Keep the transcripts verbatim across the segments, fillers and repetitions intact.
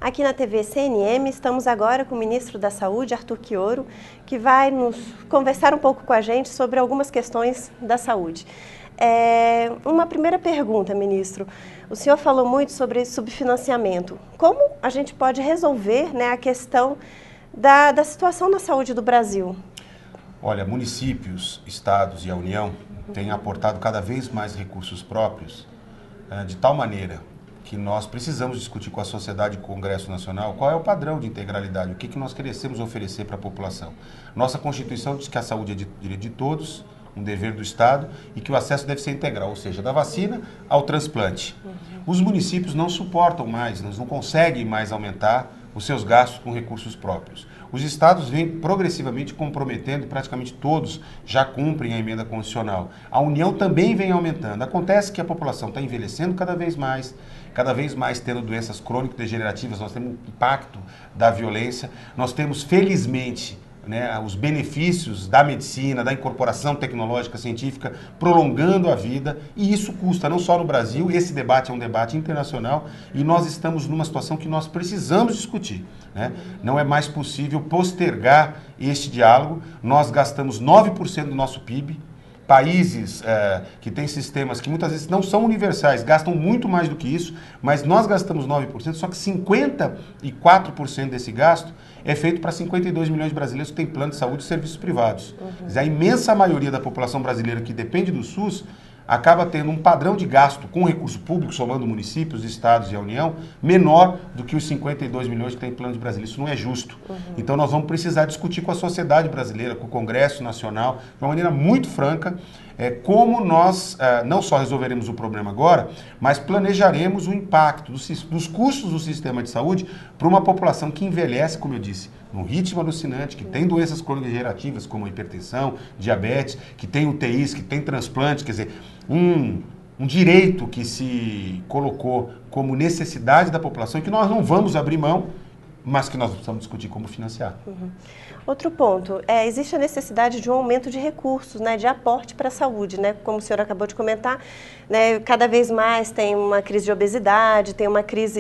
Aqui na T V C N M estamos agora com o ministro da Saúde, Arthur Quioro, que vai nos conversar um pouco com a gente sobre algumas questões da saúde. É, uma primeira pergunta, ministro. O senhor falou muito sobre subfinanciamento. Como a gente pode resolver, né, a questão da, da situação da saúde do Brasil? Olha, municípios, estados e a União têm aportado cada vez mais recursos próprios, de tal maneira que nós precisamos discutir com a sociedade e com o Congresso Nacional qual é o padrão de integralidade, o que, que nós queremos oferecer para a população. Nossa Constituição diz que a saúde é de, direito de todos, um dever do Estado, e que o acesso deve ser integral, ou seja, da vacina ao transplante. Uhum. Os municípios não suportam mais, eles não conseguem mais aumentar os seus gastos com recursos próprios. Os estados vêm progressivamente comprometendo, praticamente todos já cumprem a emenda constitucional. A União também vem aumentando. Acontece que a população está envelhecendo cada vez mais, cada vez mais tendo doenças crônico-degenerativas, nós temos o impacto da violência, nós temos, felizmente, né, os benefícios da medicina, da incorporação tecnológica científica, prolongando a vida, e isso custa não só no Brasil, esse debate é um debate internacional, e nós estamos numa situação que nós precisamos discutir, né? Não é mais possível postergar este diálogo. Nós gastamos nove por cento do nosso P I B, países é, que têm sistemas que muitas vezes não são universais, gastam muito mais do que isso, mas nós gastamos nove por cento, só que cinquenta e quatro por cento desse gasto é feito para cinquenta e dois milhões de brasileiros que têm plano de saúde e serviços privados. Uhum. A imensa maioria da população brasileira que depende do SUS acaba tendo um padrão de gasto com recurso público, somando municípios, estados e a União, menor do que os cinquenta e dois milhões que tem plano de brasileiros. Isso não é justo. Uhum. Então nós vamos precisar discutir com a sociedade brasileira, com o Congresso Nacional, de uma maneira muito franca, é, como nós é, não só resolveremos o problema agora, mas planejaremos o impacto dos, dos custos do sistema de saúde para uma população que envelhece, como eu disse, num ritmo alucinante, que tem doenças crônico-degenerativas como hipertensão, diabetes, que tem U T Is, que tem transplante, quer dizer, um, um direito que se colocou como necessidade da população e que nós não vamos abrir mão, mas que nós precisamos discutir como financiar. Uhum. Outro ponto, é, existe a necessidade de um aumento de recursos, né, de aporte para a saúde, né, como o senhor acabou de comentar, né, cada vez mais tem uma crise de obesidade, tem uma crise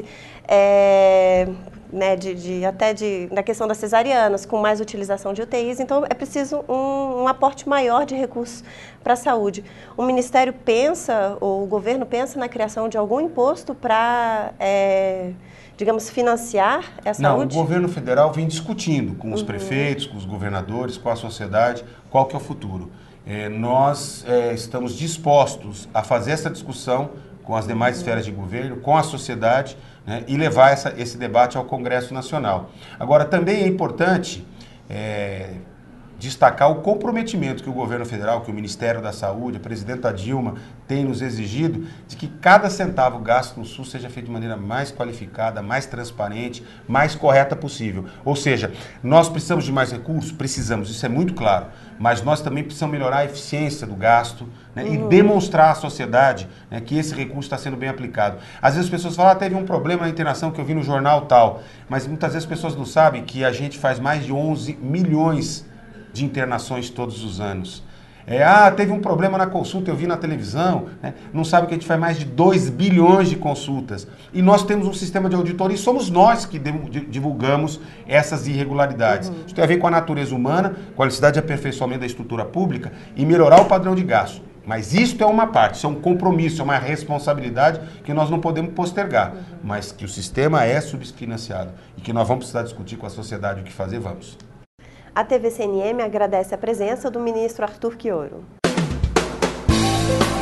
é, né, de, de, até de, da questão das cesarianas, com mais utilização de U T Is, então é preciso um, um aporte maior de recursos para a saúde. O Ministério pensa, ou o governo pensa na criação de algum imposto para... É, digamos, financiar essa saúde? Não, o governo federal vem discutindo com os uhum. prefeitos, com os governadores, com a sociedade, qual que é o futuro. É, nós é, estamos dispostos a fazer essa discussão com as demais uhum. esferas de governo, com a sociedade, né, e levar essa, esse debate ao Congresso Nacional. Agora, também é importante é, destacar o comprometimento que o governo federal, que o Ministério da Saúde, a presidenta Dilma tem nos exigido de que cada centavo gasto no SUS seja feito de maneira mais qualificada, mais transparente, mais correta possível. Ou seja, nós precisamos de mais recursos? Precisamos, isso é muito claro, mas nós também precisamos melhorar a eficiência do gasto, né, uhum. e demonstrar à sociedade, né, que esse recurso está sendo bem aplicado. Às vezes as pessoas falam, ah, teve um problema na internação que eu vi no jornal tal, mas muitas vezes as pessoas não sabem que a gente faz mais de onze milhões de internações todos os anos. É, ah, teve um problema na consulta, eu vi na televisão, né? Não sabe que a gente faz mais de dois bilhões de consultas. E nós temos um sistema de auditoria e somos nós que divulgamos essas irregularidades. Uhum. Isso tem a ver com a natureza humana, com a necessidade de aperfeiçoamento da estrutura pública e melhorar o padrão de gasto. Mas isso é uma parte, isso é um compromisso, é uma responsabilidade que nós não podemos postergar. Uhum. Mas que o sistema é subfinanciado e que nós vamos precisar discutir com a sociedade o que fazer, vamos. A T V C N M agradece a presença do ministro Arthur Quioro.